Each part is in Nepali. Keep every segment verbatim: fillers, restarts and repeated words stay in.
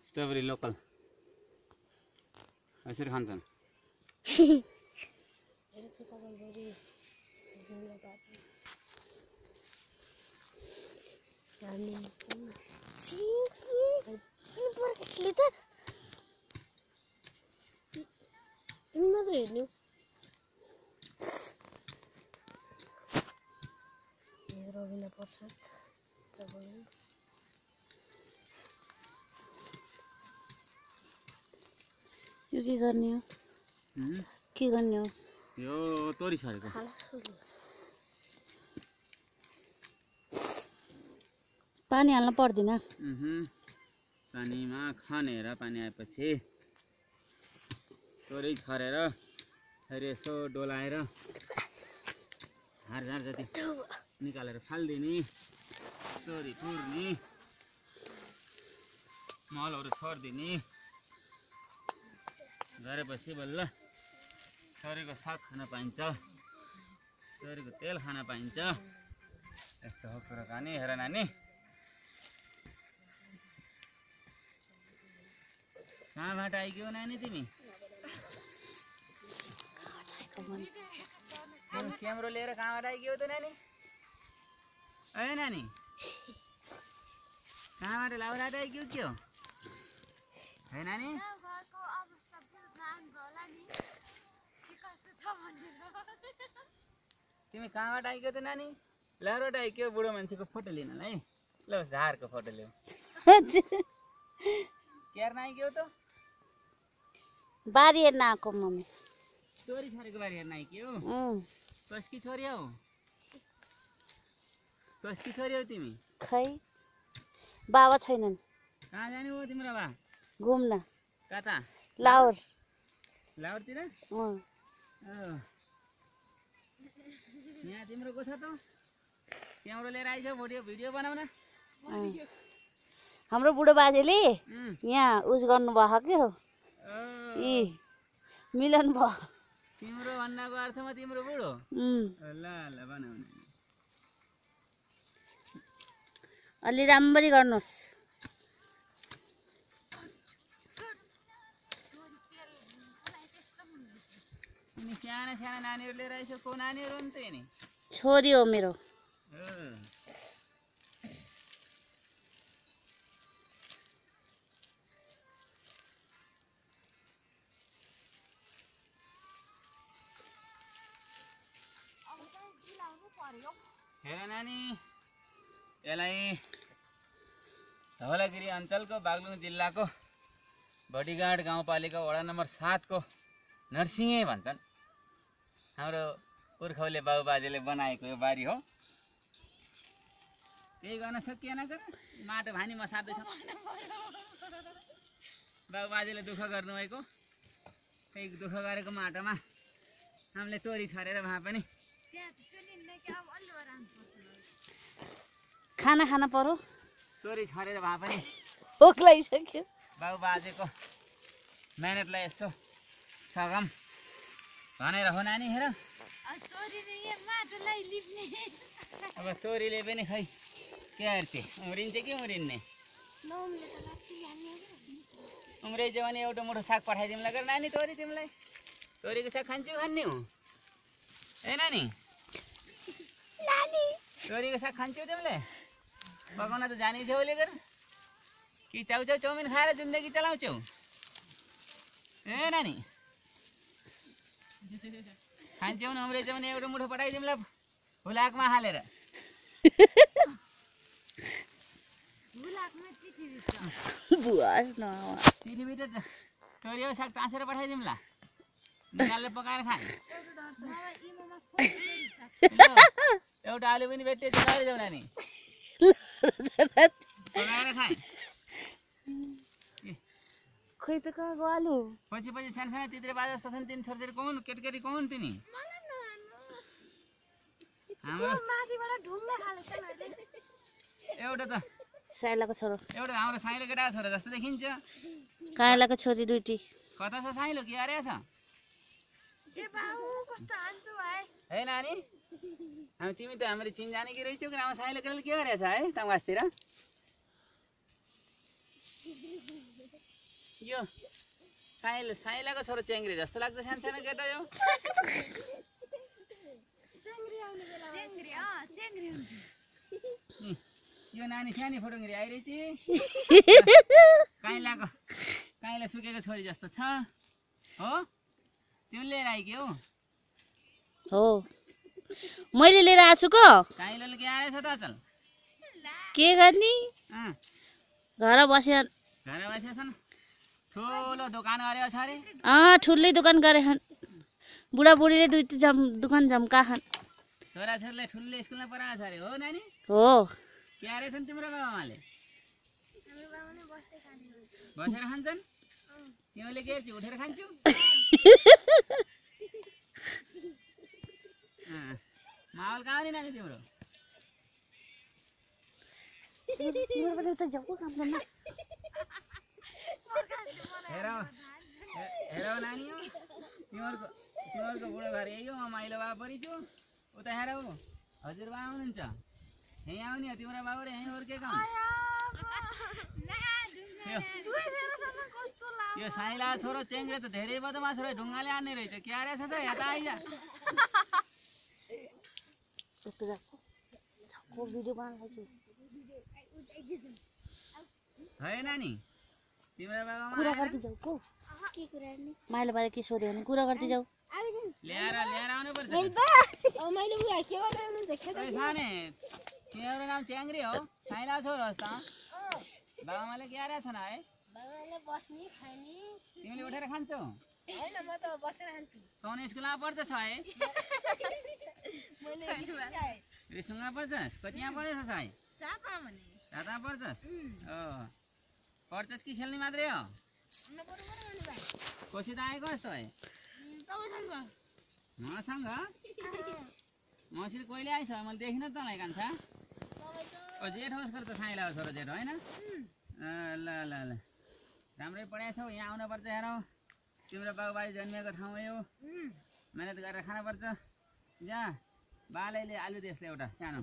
स्ट्रबेरी लोकल यसरी खान्छन्। यो के गर्ने हो? के गर्ने हो? यो तोरी छरेको पानी हाल्न पर्दैन। पानीमा खनेर पानी आएपछि तोरी छरेर फेरि यसो डोलाएर हार झार जति निकालेर फालिदिने, तोरी पुर्ने, मलहरू छोडिदिने गरेपछि बल्ल तोरीको साग खान पाइन्छ, तोरीको तेल खान पाइन्छ। यस्तो हो कुरो कानी। हेर नानी, कहाँबाट आइक्यौ नानी तिमी? क्यामेरा लिएर कहाँबाट आइक्यौ त नानी? ए नानी, कहाँबाट लाउराबाट आइक्यौ के हो? है नानी? तिमी कहाँबाट आइक्यौ त नानी? लाउराबाट आइक्यौ बुढो मान्छेको फोटो लिनलाई। ल झारको फोटो ल्याऊ। क्यार आइक्यौ त? बारी हेर्न आएको मम्मी। तोरी छरेको बारी हेर्न आइक्यौ? कसकी छोरी हौ? कसकी छोरी हौ तिमी? खै बाबा छैनन्। कहाँ जाने हो तिम्रो बा? घुम्न। कता? लाहोर। लाहोरतिर? यहाँ तिम्रो को छ त? क्यामेरा लिएर आइछौ भिडियो भिडियो बनाउन? हाम्रो बुढो बाजेले यहाँ उस गर्नु भएको के हो? इ मिलन भयो। तिम्रो भन्नाको अर्थमा तिम्रो बुढो? ल ल बनाउन। अलि राम्ररी गर्नुहोस्। अनि साना साना नानीहरू लिएर आइछौ। को नानीहरू हो नि त नि? छोरी हो मेरो। हेर नानी, यसलाई धवलागिरी अञ्चलको बागलुङ जिल्लाको बडीगाड गाउँपालिका वडा नम्बर सात को नरसिंहे भन्छन्। हाम्रो पुर्खौले बाबुबाजेले बनाएको यो बारी हो। केही गर्न सकिएन कर, माटो भानी मसार्दैछ। बाबुबाजेले दुःख गर्नुभएको, त्यही दुःख गरेको माटोमा हामीले तोरी छरेर भए पनि खाना खान पर्यो। तोरी छरेर भए पनि भोक लागिसक्यो। बाबुबाजेको मेहनतलाई यसो सगम भनेर हो नानी। हेर अब तोरीले पनि खै के हेर्छ, उम्रिन्छ कि उम्रिन्ने? उम्रिन्छ भने एउटा मुठो साग पठाइदिउँला कर नानी तोरी तिमीलाई। तोरीको साग खान्छु खान्ने हो? ए नानी, तोरीको साग खान्छौ तिमीले? पकाउन त जाने छौ ले कर कि चाउचाउ चाउमिन खाएर जिन्दगी चलाउँछौ? ए नानी, खान्छौ न उम्रेछ भने एउटा मुठो पठाइदिउँला भुलाकमा हालेर। चिठी भित्र तोरीको साग टाँसेर पठाइदिउँला, निकालेर पकाएर खाए। एउटा आलु पनि भेट्यो चलाएर जाऊ नानी, पकाएर खाए। खोइ त कहाँको आलु? पछि पछि सानो सानो तित्रे बाजा जस्तो छन् तिन छोरी कौन केटकेटी कौन तिनी? एउटा त साइलाको छोरो, एउटा हाम्रो साइलो केटाको छोरा जस्तो देखिन्छ। काइलाको छोरी दुईटी। कता छ साइलो? के अरे छ? है नानी, हामी तिमी त हाम्रो चिनजाने कि रहेछौ कि हाम्रो साइलो केटाले के गरेछ है तमासतिर? यो साइल साइलाको छोरो च्याङ्ग्रे जस्तो लाग्छ सानो सानो केटा यो यो नानी सानी फोटोङ्ग्री आइरहेछ काइलाको काइला सुकेको छोरी जस्तो छ हो तिमीले लिएर आइके हो हो मैले लिएर आएको छु को काइलाले के आएछ त चल के गर्ने अँ घर बस्या घर बसेछ न ठुलो दोकान गरे छ अरे अँ ठुलै दोकान गरे छन् बुढाबुढीले दुईटा जम दोकान झम्का छन् छोराछोरीले ठुलो स्कुलमा पढाएको छ अरे हो नानी हो के आएछन् तिम्रो बाबामाले बसेर खान्छन् तिमीले के चाहिँ उठेर खान्छु माहौल कहाँ नि नानी तिम्रो हेर हेर नानी हो तिमीहरूको तिमीहरूको बुढो घर यही हो म माइलो बाबा परिछु उता हेर हो हजुरबा आउनुहुन्छ यहीँ आउने हो तिम्रो बाबु यहीँ हुर्केको यो साइला छोरो चेङ्ग्रे त धेरै बदमास रह्यो ढुङ्गाले हान्ने रहेछ के आएछ त यता आइज है नानी तिम्रो बाबा माइलो बारे के सोध्यो भने कुरा गर्दै जाऊ ल्याएर ल्याएर आउनु पर्छ साने तिम्रो नाम च्याङ्ग्रे हो साइला छोरो होस् त बाबामाले के आएर छन् है तिमीले उठेर खान्छौ कौन स्कुलमा पढ्छस् है रिसुङमा पढ्छस् कतिमा पढ्छस् है सातमा पढ्छस् ओ पढ्छस् कि खेल्ने मात्रै हो कोसित आएको जस्तो है मसँग मसित कहिले आइस मैले देखिन त तँलाई कान्छा ओ जेठ होस् कर त साइला छोरो जेठ होइन ल ल ल राम्रै पढाएको छौ यहाँ आउनुपर्छ हेर तिम्रो बाबुबारी जन्मिएको ठाउँ यो मेहनत गरेर खानुपर्छ जा बालैले आलु देशले एउटा सानो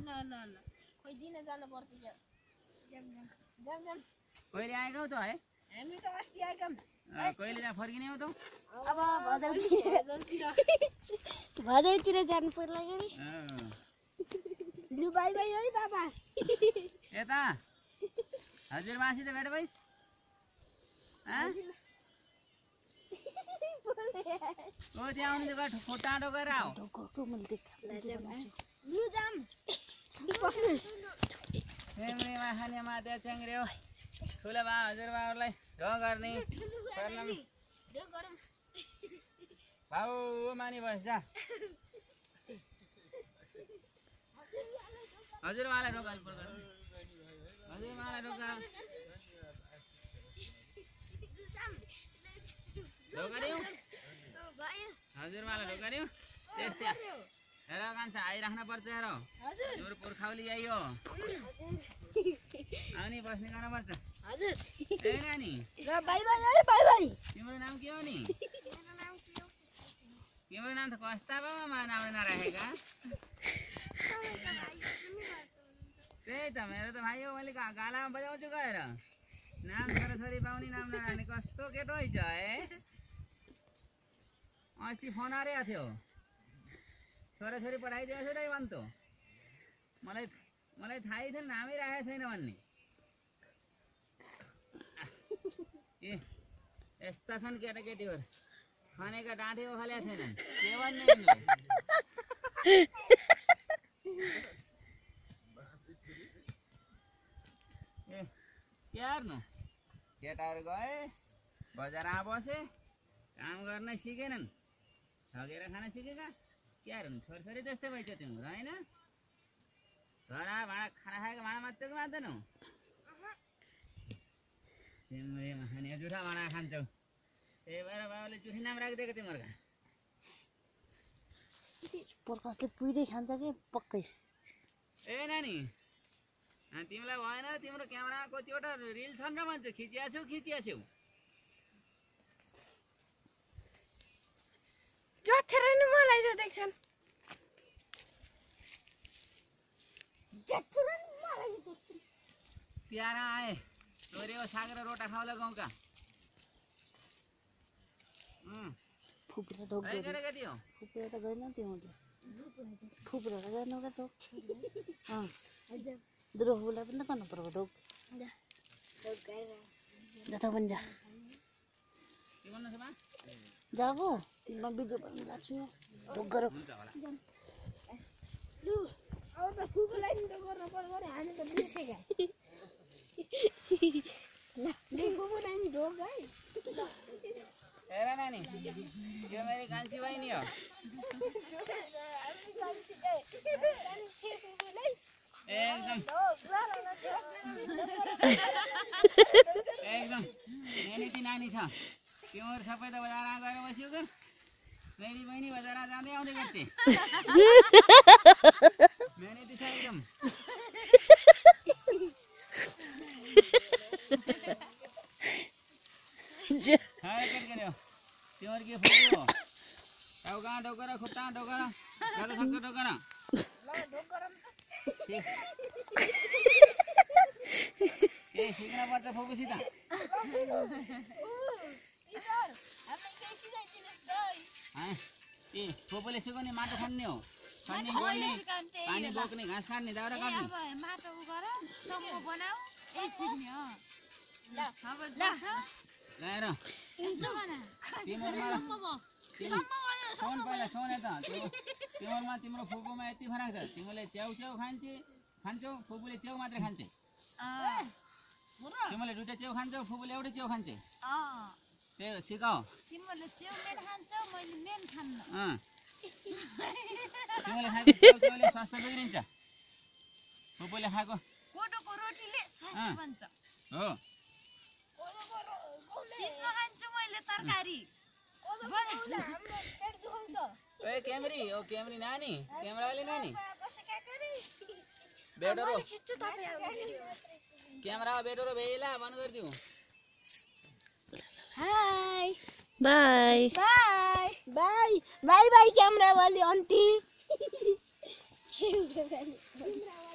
कहिले आएको त है हामी त अस्ति आएका कहिले जा फर्किने हो त अब भदैतिर जानु पर्ला नि लु बाइ बाइ है बाबा यता हजुरबासित भेट भइस ओ त्यहाँ आउनु जग्गा टाढो गएर आऊ च्याङ्ग्रेमा खाने मात्या च्याङ्ग्रे हो ठुलो बा हजुरबाहरूलाई ढ गर्ने भाउ मानी बस जा हजुरबालाई ढोका हजुरबालाई ढोका ढोका दिउँ हजुरबालाई ढोका दिउँ त्यस्तै हेर कान्छा आइराख्न पर्छ हेर तिम्रो पुर्खाउली यही हो आउने बस्ने गर्नुपर्छ हजुर ए नानी ल बाइ बाइ है बाइ बाइ तिम्रो नाम के हो नि तिम्रो नाम त कस्ता बाबा नाम नराखेका त्यही त मेरो त भाइ हो मैले गालामा बजाउँछु गएर नाम छोराछोरी पाउने नाम नराख्ने कस्तो केटो है अस्ति फोन आएको थियो छोराछोरी पठाइदिएको छु दाइ भन्थ्यो मलाई मलाई थाहै थिएन नामै राखेको छैन भन्ने ए यस्ता छन् केटाकेटीहरू खनेका डाँठे ओखाल्या छैनन् के भन्ने ए के हार्नु केटाहरू गए बजारमा बसे काम गर्न सिकेनन् ठगेर खान सिकेका के हार्नु छोरछोरी जस्तै भइछ तिम्रो होइन घर भाँडा खाना खाएको भाँडा मात्रै मान्दैनौ तिम्रो खाने जुठा भाँडा खान्छौ त्यही भएर बाबाले जुठी नाम राखिदिएको तिमीहरूका प्रकाशले पुइरै खान्छ कि पक्कै ए नानी तिमीलाई भएन तिम्रो क्यामेरा कतिवटा रिल छन् र भन्छ खिचिया छौ खिचिया छौ जथेर नि मलाई जो देख्छन् जथेर नि मलाई जो देख्छन् प्यारा आए तोरे साग र रोटा खाउला गाउँका उम् फुपुरा ढोक काय गरेका थियौ फुपुरा त गएन तिमीले फुपुरा त गएन र ढोक अँ द्रोहलाई पनि त गर्नु पर्यो ढोक जा त पनि जा के भन्नु छ बा जाको तिमीलाई भिडियो बनाउनु लाग्छु ढोक गर हुन्छ होला अब त फुपूलाई नि त गर्न पर्यो भने हामी त बिर्सेका ल फुपूलाई नि ढोक है हेर नानी यो मेरो कान्छी बहिनी हो एकदम एकदम मेहनती नानी छ तिमीहरू सबै त बजारमा गएर बस्यो के मेरी बहिनी बजारमा जाँदै आउँदै गर्छ मेहनती छ एकदम तिमीहरू के फुल्यो टाउ कहाँ ढोकर खुट्टा ढोकर ज्यादा सक्छ ढोकर ए सिक्न पर्छ फुपूसित ए फुपूले सिकाउने माटो खन्ने हो खन्ने गोड्ने पानी बोक्ने घाँस काट्ने दाउरा काट्ने माटो गर सम्म बनाऊ ए सिक्ने हो ल ल ल्याएर तिमीहरूमा सुन पहिला सुन यता तिमीहरूमा तिम्रो फुपूमा यति फरक छ तिमीले च्याउ च्याउ खान्छ खान्छौ फुपूले च्याउ मात्रै खान्छ तिमीले दुईटा च्याउ खान्छौ फुपूले एउटै च्याउ खान्छ त्यो सिकाऊ तिमीले च्याउ मेन खान्छौ मैले मेन खान्न तिमीले खाएको च्याउ च्याउले स्वास्थ्य बिग्रिन्छ फुपूले खाएको कोदोको रोटीले स्वास्थ्य बन्छ हो सिस्नो खान्छु मैले तरकारी ए क्यामेरी ओ क्यामेरी नानी क्यामेरावाले नानी बेडरो क्यामेरा बेडरो भेला बन्द गरिदिऊ hi bye bye bye bye bye camera वाली आंटी